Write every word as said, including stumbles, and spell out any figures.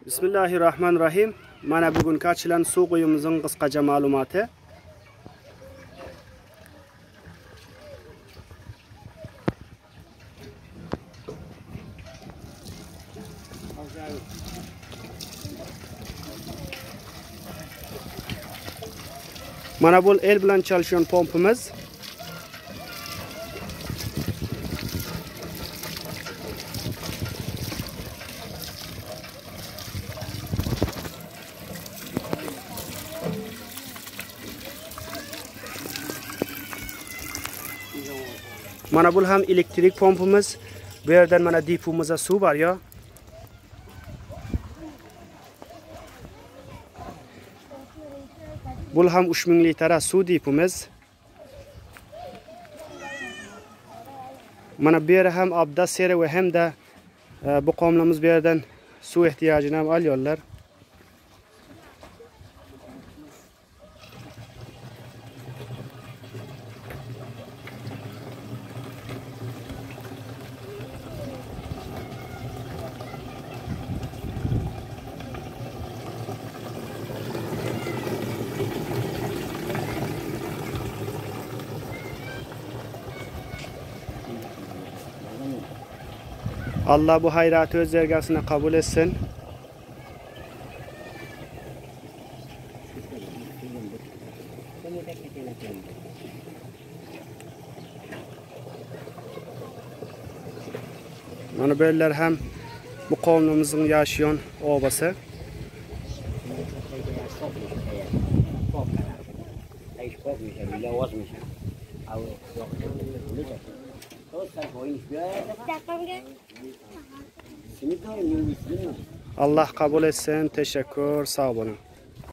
Bismillahirrahmanirrahim. Mana bugungi achilan suv quyimizning qisqacha ma'lumoti. Mana bu el bilan çalışan pompamiz. Mana bu ham elektrik pompamiz. Bu yerdan mana dipomizda suv bor ya. Bu ham uch ming litr suv dipimiz. Mana bu yer ham abda seri ve hem de e, bu qomlarimiz bu yerdan suv ehtiyojini ham olyorlar. Allah bu hayratı öz dergasına kabul etsin. Mana böyleler hem bu qavmimizin yaşayan obası. Allah kabul etsin. Teşekkür. Sağ olun.